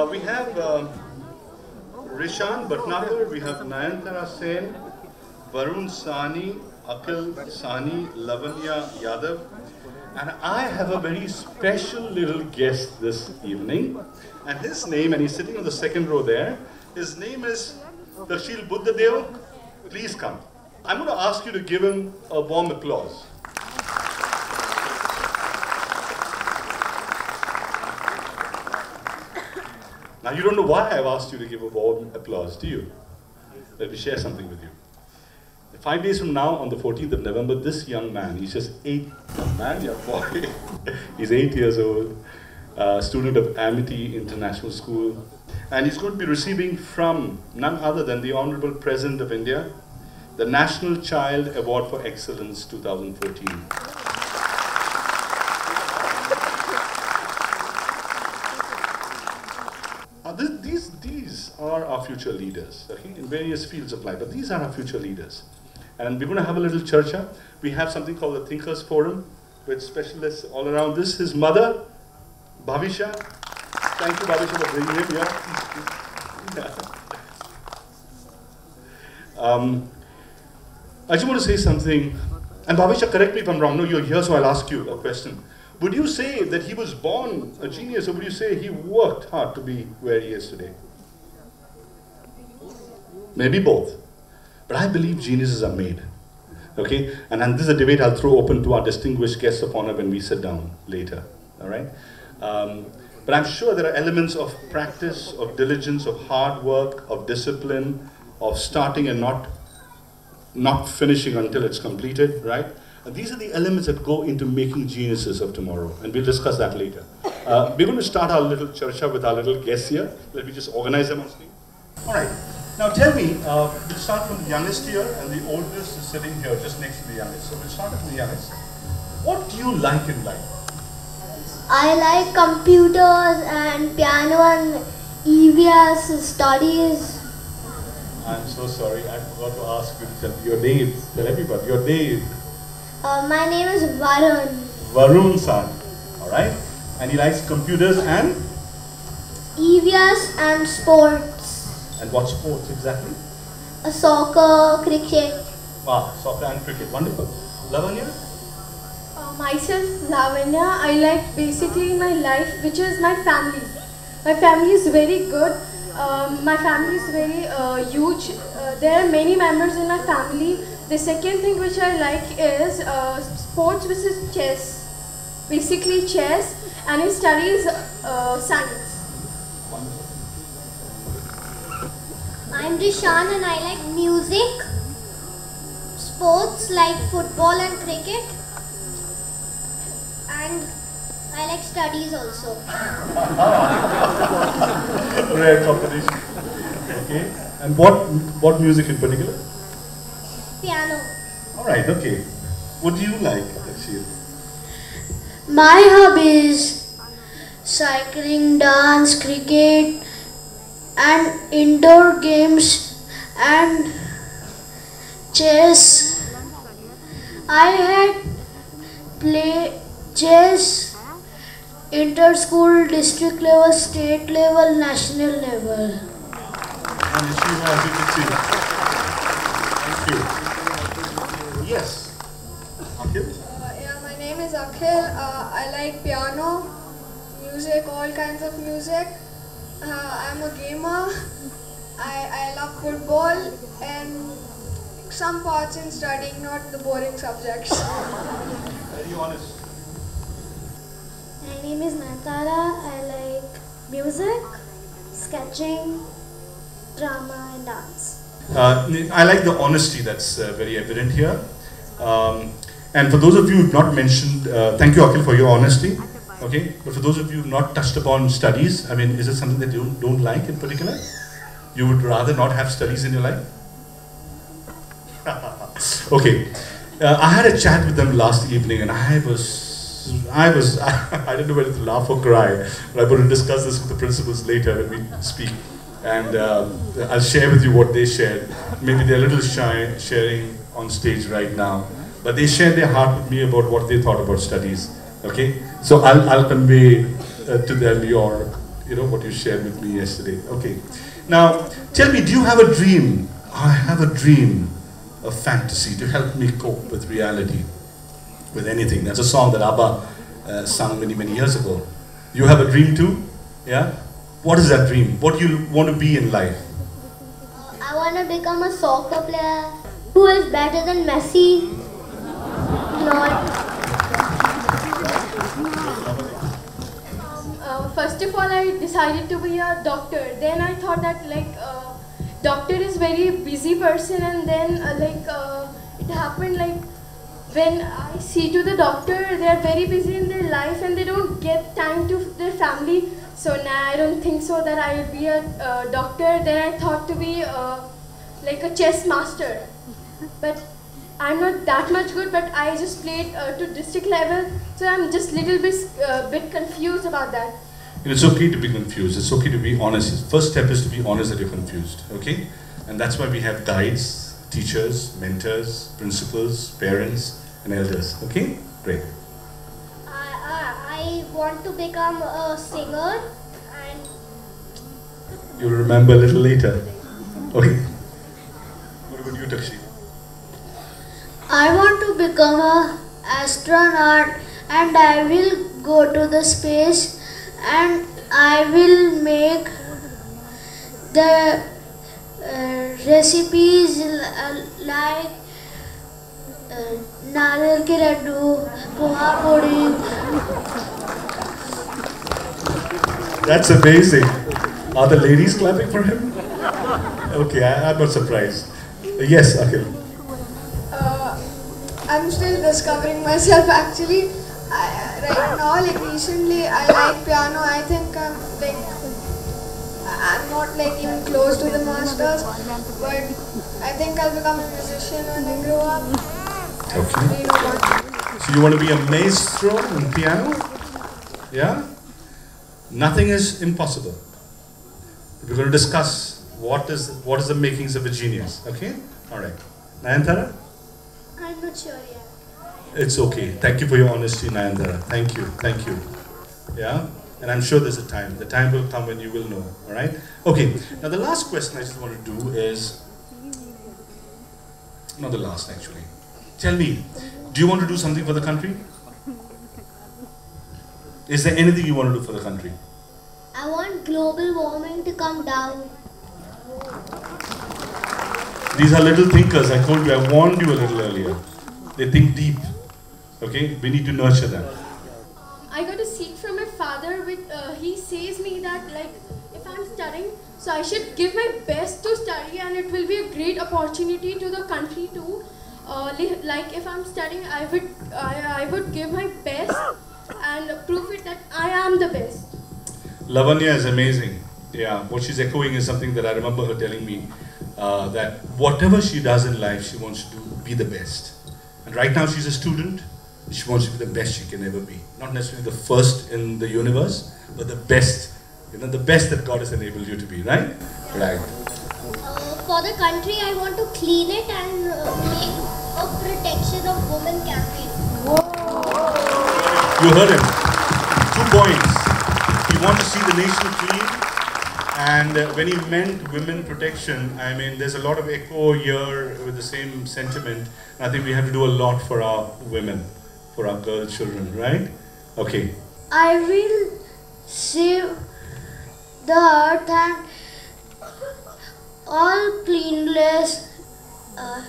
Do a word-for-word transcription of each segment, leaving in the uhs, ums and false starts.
we have uh, Rishan Bhatnagar, we have Nayantara Sen, Varun Sani, Akhil Sani, Lavanya Yadav, and I have a very special little guest this evening, and his name, and he's sitting on the second row there, his name is Tashil Buddhadev. Please come. I'm going to ask you to give him a warm applause. Now you don't know why I've asked you to give a warm applause, do you? Let me share something with you. Five days from now, on the fourteenth of November, this young man, he's just eight, young man, young boy, he's eight years old, uh, student of Amity International School, and he's going to be receiving from none other than the Honorable President of India, the National Child Award for Excellence two thousand fourteen. Uh, th these, these are our future leaders, okay, in various fields of life, but these are our future leaders. And we're going to have a little charcha. We have something called the Thinkers Forum with specialists all around this. His mother, Bhavisha. Thank you, Bhavisha, for bringing him here. um, I just want to say something. And Bhavisha, correct me if I'm wrong. No, you're here, so I'll ask you a question. Would you say that he was born a genius, or would you say he worked hard to be where he is today? Maybe both. But I believe geniuses are made, okay? And, and this is a debate I'll throw open to our distinguished guests of honor when we sit down later, all right? Um, but I'm sure there are elements of practice, of diligence, of hard work, of discipline, of starting and not, not finishing until it's completed, right? And these are the elements that go into making geniuses of tomorrow, and we'll discuss that later. Uh, we're going to start our little charcha with our little guests here. Let me just organize them on screen. All right. Now tell me, uh, we'll start from the youngest here, and the oldest is sitting here just next to the youngest. So we'll start with the youngest. What do you like in life? I like computers and piano and E V S studies. I'm so sorry, I forgot to ask you to tell me your name. Tell everybody your name. Uh, my name is Varun. Varun San. Alright? And he likes computers and? E V S and sports. And what sports exactly? Uh, soccer, cricket. Ah, soccer and cricket. Wonderful. Lavanya? Uh, myself, Lavanya, I like basically my life, which is my family. My family is very good. Um, my family is very uh, huge. Uh, there are many members in my family. The second thing which I like is uh, sports, which is chess. Basically chess, and he studies uh, science. Wonderful. I'm Rishan and I like music, sports like football and cricket, and I like studies also. Rare combination. Okay. And what what music in particular? Piano. All right. Okay. What do you like, Akshir? My hobbies: cycling, dance, cricket, and indoor games and chess. I had play chess inter-school, district level, state level, national level. And Shiva, as you can see. Thank you. Yes. Akhil? Uh, yeah, my name is Akhil. Uh, I like piano, music, all kinds of music. Uh, I'm a gamer. I, I love football and some parts in studying, not the boring subjects. Very honest. My name is Nayantara. I like music, sketching, drama and dance. Uh, I like the honesty that's uh, very evident here. Um, and for those of you who have not mentioned, uh, thank you Akhil for your honesty. Okay, but for those of you who have not touched upon studies, I mean, is it something that you don't like in particular? You would rather not have studies in your life? Okay, uh, I had a chat with them last evening and I was, I was, I didn't know whether to laugh or cry, but I'm going to discuss this with the principals later when we speak. And uh, I'll share with you what they shared. Maybe they're a little shy sharing on stage right now, but they shared their heart with me about what they thought about studies. Okay, so I'll, I'll convey uh, to them your you know, what you shared with me yesterday. Okay. Now, tell me, do you have a dream? I have a dream, a fantasy to help me cope with reality, with anything. That's a song that ABBA uh, sung many, many years ago. You have a dream too? Yeah? What is that dream? What do you want to be in life? Uh, I want to become a soccer player who is better than Messi. Not. Uh, first of all, I decided to be a doctor. Then I thought that like uh, doctor is very busy person, and then uh, like uh, it happened like when I see to the doctor, they are very busy in their life and they don't get time to their family. So now I don't think so that I will be a uh, doctor. Then I thought to be uh, like a chess master, but I'm not that much good. But I just played uh, to district level, so I'm just little bit uh, bit confused about that. And it's okay to be confused. It's okay to be honest. First step is to be honest that you're confused. Okay, and that's why we have guides, teachers, mentors, principals, parents, and elders. Okay, great. I, I, I want to become a singer and You'll remember a little later. Okay. What about you, Takshi? I want to become a astronaut and I will go to the space and I will make the uh, recipes uh, like uh, nariyal ke laddu, poha puri. That's amazing. Are the ladies clapping for him? Okay, I, I'm not surprised. Yes, Akhil. Uh, I'm still discovering myself actually. I, right now, like recently, I like piano. I think I'm like I'm not like even close to the masters, but I think I'll become a musician when I grow up. Okay. I really don't want. So you want to be a maestro in piano? Yeah? Nothing is impossible. We're going to discuss what is what is the makings of a genius. Okay? All right. Nayantara? I'm not sure yet. It's okay. Thank you for your honesty, Nayantara. Thank you. Thank you. Yeah? And I'm sure there's a time. The time will come when you will know. All right? Okay. Now the last question I just want to do is, not the last actually. Tell me, do you want to do something for the country? Is there anything you want to do for the country? I want global warming to come down. These are little thinkers. I told you, I warned you a little earlier. They think deep. Okay? We need to nurture them. I got a seat from my father with, uh, he says me that like if I'm studying, so I should give my best to study and it will be a great opportunity to the country too. Uh, li- like if I'm studying, I would, I, I would give my best and prove it that I am the best. Lavanya is amazing. Yeah, what she's echoing is something that I remember her telling me, uh, that whatever she does in life, she wants to do, be the best. And right now she's a student. She wants to be the best she can ever be. Not necessarily the first in the universe, but the best. You know, the best that God has enabled you to be, right? Right. Uh, for the country, I want to clean it and uh, make a protection of women campaign. You heard him. Two points. He wanted to see the nation clean, and uh, when he meant women protection, I mean, there's a lot of echo here with the same sentiment. I think we have to do a lot for our women, for our girl children, right? Okay. I will save the earth and all cleanliness. Uh,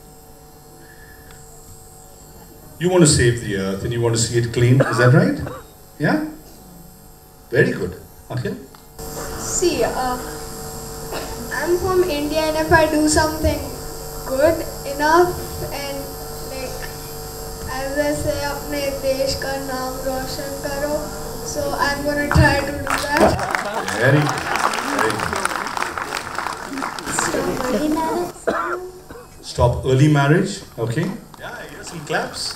You want to save the earth and you want to see it clean, is that right? Yeah? Very good. Okay? See, uh, I'm from India, and if I do something good enough and like as I say, अपने देश का नाम रोशन करो, so I'm gonna try to do that. Very good. Very good. Stop early marriage. Stop early marriage. Okay? Yeah, here's some claps.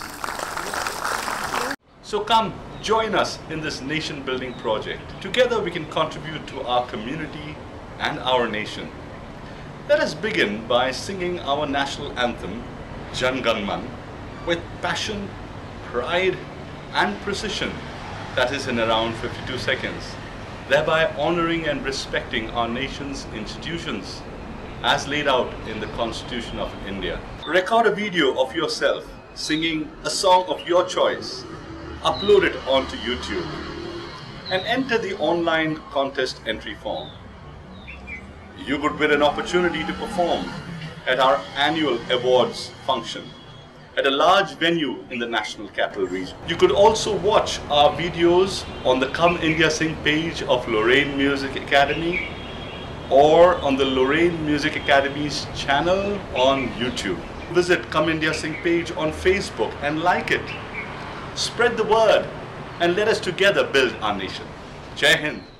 So come, join us in this nation building project. Together we can contribute to our community and our nation. Let us begin by singing our national anthem, Jan Gan Man, with passion, pride and precision. That is in around fifty-two seconds. thereby honoring and respecting our nation's institutions as laid out in the Constitution of India. Record a video of yourself singing a song of your choice, upload it onto YouTube, and enter the online contest entry form. You could win an opportunity to perform at our annual awards function at a large venue in the National Capital Region. You could also watch our videos on the Come India Sing page of Lorraine Music Academy or on the Lorraine Music Academy's channel on YouTube. Visit Come India Sing page on Facebook and like it. Spread the word and let us together build our nation. Jai Hind.